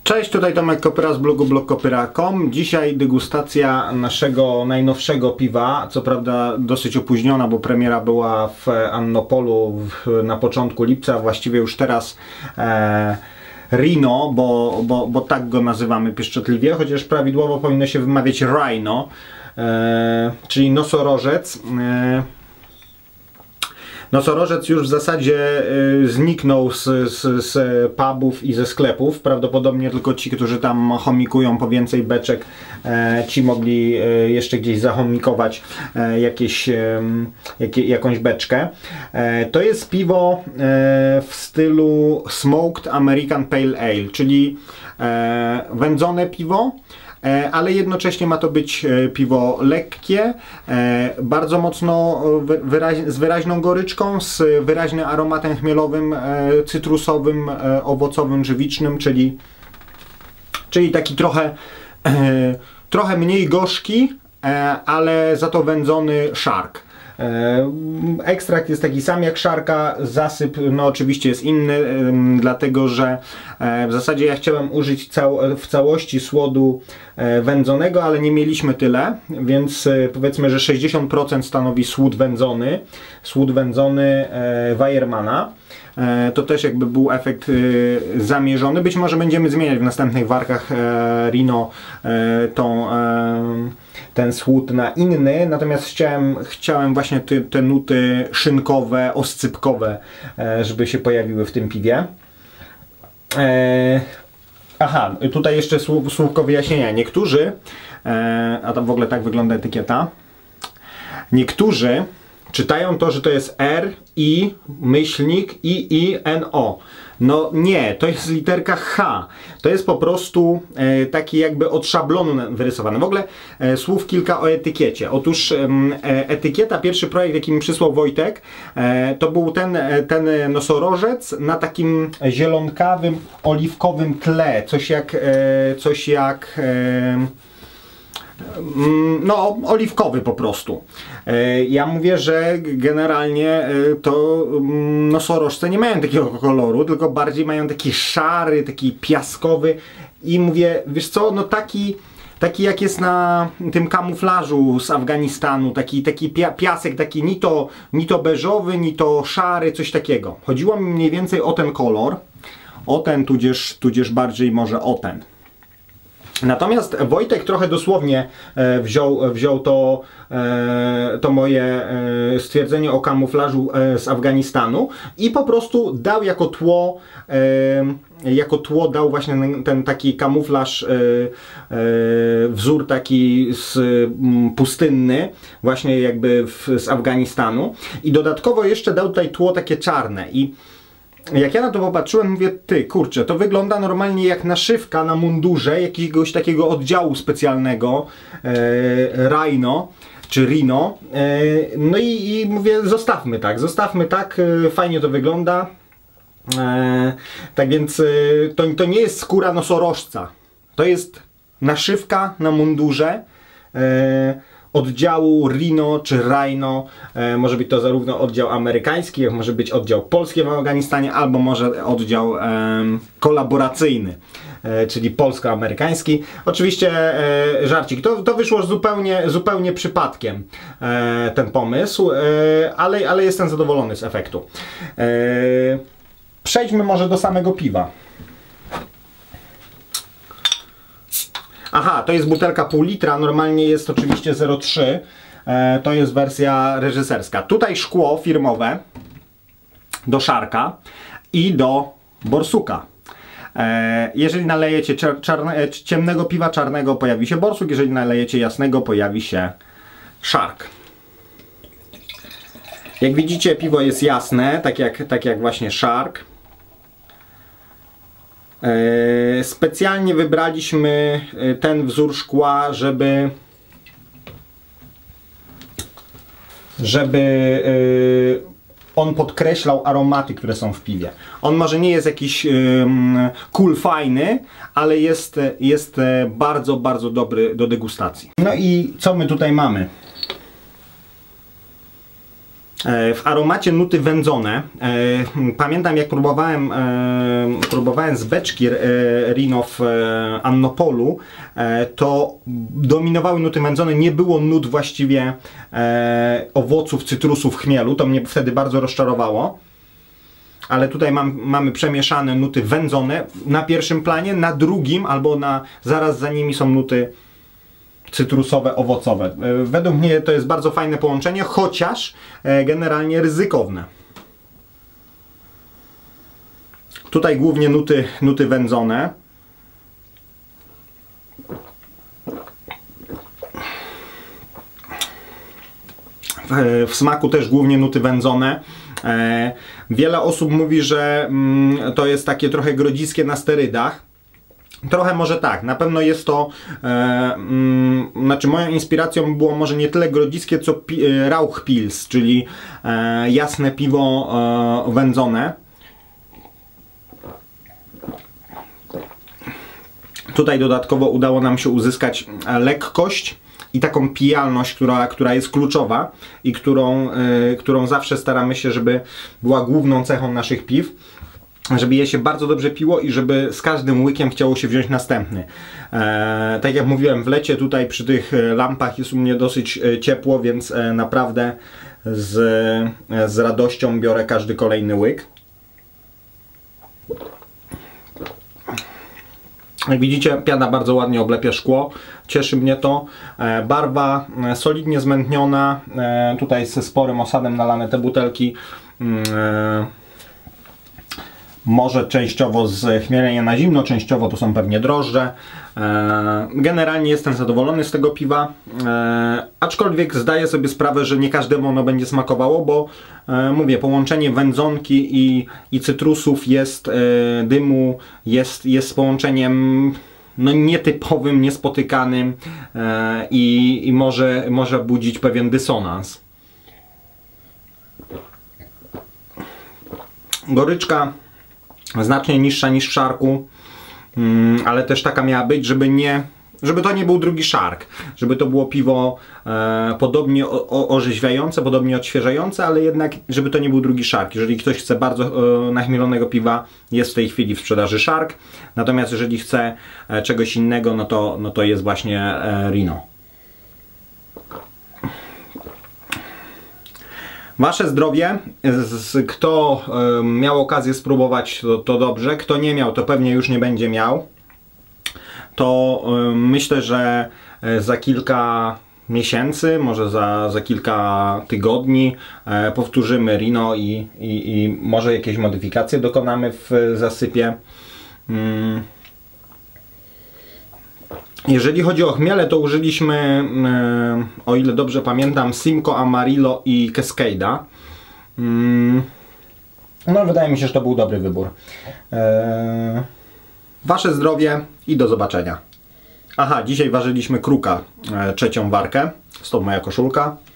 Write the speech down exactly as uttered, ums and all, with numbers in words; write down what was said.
Cześć, tutaj Tomek Kopyra z blogu blog kopyra kropka com. Dzisiaj degustacja naszego najnowszego piwa, co prawda dosyć opóźniona, bo premiera była w Annopolu w, na początku lipca, właściwie już teraz e, Rhino, bo, bo, bo tak go nazywamy pieszczotliwie, chociaż prawidłowo powinno się wymawiać Rhino, e, czyli nosorożec. E, Nosorożec już w zasadzie y, zniknął z, z, z pubów i ze sklepów. Prawdopodobnie tylko ci, którzy tam chomikują po więcej beczek, e, ci mogli e, jeszcze gdzieś zachomikować e, jakieś, e, jak, jakąś beczkę. E, to jest piwo e, w stylu Smoked American Pale Ale, czyli e, wędzone piwo, ale jednocześnie ma to być piwo lekkie, bardzo mocno wyraź, z wyraźną goryczką, z wyraźnym aromatem chmielowym, cytrusowym, owocowym, żywicznym, czyli, czyli taki trochę, trochę mniej gorzki, ale za to wędzony szark. Ekstrakt jest taki sam jak szarka, zasyp no oczywiście jest inny, dlatego że w zasadzie ja chciałem użyć cał w całości słodu wędzonego, ale nie mieliśmy tyle, więc powiedzmy, że sześćdziesiąt procent stanowi słód wędzony, słód wędzony Weyermana. To też jakby był efekt zamierzony. Być może będziemy zmieniać w następnych warkach Rhino tą, ten słód na inny, natomiast chciałem, chciałem właśnie te, te nuty szynkowe, oscypkowe, żeby się pojawiły w tym piwie. Aha, tutaj jeszcze słówko wyjaśnienia. Niektórzy, a tam w ogóle tak wygląda etykieta, niektórzy czytają to, że to jest R, I, myślnik, I, I, N, O. No nie, to jest literka H. To jest po prostu e, taki jakby od szablonu wyrysowany. W ogóle e, słów kilka o etykiecie. Otóż e, etykieta, pierwszy projekt, jaki mi przysłał Wojtek, e, to był ten, ten nosorożec na takim zielonkawym, oliwkowym tle. Coś jak, e, coś jak e, no, oliwkowy po prostu. Ja mówię, że generalnie to nosorożce nie mają takiego koloru, tylko bardziej mają taki szary, taki piaskowy i mówię, wiesz co, no taki taki jak jest na tym kamuflażu z Afganistanu, taki, taki piasek, taki ni to, ni to beżowy, ni to szary, coś takiego. Chodziło mi mniej więcej o ten kolor, o ten, tudzież, tudzież bardziej może o ten. Natomiast Wojtek trochę dosłownie e, wziął, wziął to, e, to moje e, stwierdzenie o kamuflażu e, z Afganistanu i po prostu dał jako tło, e, jako tło dał właśnie ten, ten taki kamuflaż, e, e, wzór taki z, m, pustynny, właśnie jakby w, z Afganistanu i dodatkowo jeszcze dał tutaj tło takie czarne. I jak ja na to popatrzyłem, mówię, ty kurczę, to wygląda normalnie jak naszywka na mundurze jakiegoś takiego oddziału specjalnego, e, Rhino czy Rhino. E, no i, i mówię, zostawmy tak, zostawmy tak, e, fajnie to wygląda. E, tak więc e, to, to nie jest skóra nosorożca, to jest naszywka na mundurze e, oddziału Rhino czy Rhino. E, może być to zarówno oddział amerykański, jak może być oddział polski w Afganistanie, albo może oddział e, kolaboracyjny, e, czyli polsko-amerykański. Oczywiście e, żarcik, to, to wyszło zupełnie, zupełnie przypadkiem, e, ten pomysł, e, ale, ale jestem zadowolony z efektu. E, przejdźmy może do samego piwa. Aha, to jest butelka pół litra, normalnie jest oczywiście zero przecinek trzy, e, to jest wersja reżyserska. Tutaj szkło firmowe do szarka i do borsuka. E, jeżeli nalejecie czarne, ciemnego piwa czarnego, pojawi się borsuk, jeżeli nalejecie jasnego, pojawi się szark. Jak widzicie, piwo jest jasne, tak jak, tak jak właśnie szark. Specjalnie wybraliśmy ten wzór szkła, żeby żeby on podkreślał aromaty, które są w piwie. On może nie jest jakiś cool, fajny, ale jest, jest bardzo, bardzo dobry do degustacji. No i co my tutaj mamy? W aromacie nuty wędzone. Pamiętam, jak próbowałem, próbowałem z beczki Rino w Annopolu, to dominowały nuty wędzone, nie było nut właściwie owoców, cytrusów, chmielu. To mnie wtedy bardzo rozczarowało. Ale tutaj mam, mamy przemieszane nuty wędzone na pierwszym planie, na drugim albo na, zaraz za nimi są nuty cytrusowe, owocowe. Według mnie to jest bardzo fajne połączenie, chociaż generalnie ryzykowne. Tutaj głównie nuty, nuty wędzone. W, w smaku też głównie nuty wędzone. Wiele osób mówi, że to jest takie trochę grodziskie na sterydach. Trochę może tak, na pewno jest to, e, mm, znaczy moją inspiracją było może nie tyle grodziskie, co pi, Rauchpils, czyli e, jasne piwo e, wędzone. Tutaj dodatkowo udało nam się uzyskać lekkość i taką pijalność, która, która jest kluczowa i którą, e, którą zawsze staramy się, żeby była główną cechą naszych piw. Żeby je się bardzo dobrze piło i żeby z każdym łykiem chciało się wziąć następny. E, tak jak mówiłem, w lecie tutaj przy tych lampach jest u mnie dosyć ciepło, więc e, naprawdę z, z radością biorę każdy kolejny łyk. Jak widzicie, piana bardzo ładnie oblepia szkło, cieszy mnie to. E, barwa e, solidnie zmętniona, e, tutaj ze sporym osadem nalane te butelki. E, Może częściowo z chmielenia na zimno, częściowo to są pewnie drożdże. Generalnie jestem zadowolony z tego piwa, aczkolwiek zdaję sobie sprawę, że nie każdemu ono będzie smakowało, bo mówię, połączenie wędzonki i, i cytrusów jest, dymu jest, jest połączeniem no, nietypowym, niespotykanym i, i może, może budzić pewien dysonans. Goryczka znacznie niższa niż w szarku, ale też taka miała być, żeby nie, żeby to nie był drugi szark, żeby to było piwo e, podobnie o, o, orzeźwiające, podobnie odświeżające, ale jednak żeby to nie był drugi szark. Jeżeli ktoś chce bardzo e, nachmielonego piwa, jest w tej chwili w sprzedaży szark, natomiast jeżeli chce e, czegoś innego, no to, no to jest właśnie e, Rino. Wasze zdrowie, kto miał okazję spróbować, to, to dobrze, kto nie miał, to pewnie już nie będzie miał. To myślę, że za kilka miesięcy, może za, za kilka tygodni powtórzymy Rino i, i, i może jakieś modyfikacje dokonamy w zasypie. Jeżeli chodzi o chmiele, to użyliśmy, o ile dobrze pamiętam, Simcoe, Amarillo i Cascade'a. No, wydaje mi się, że to był dobry wybór. Wasze zdrowie i do zobaczenia. Aha, dzisiaj ważyliśmy kruka, trzecią warkę, stąd moja koszulka.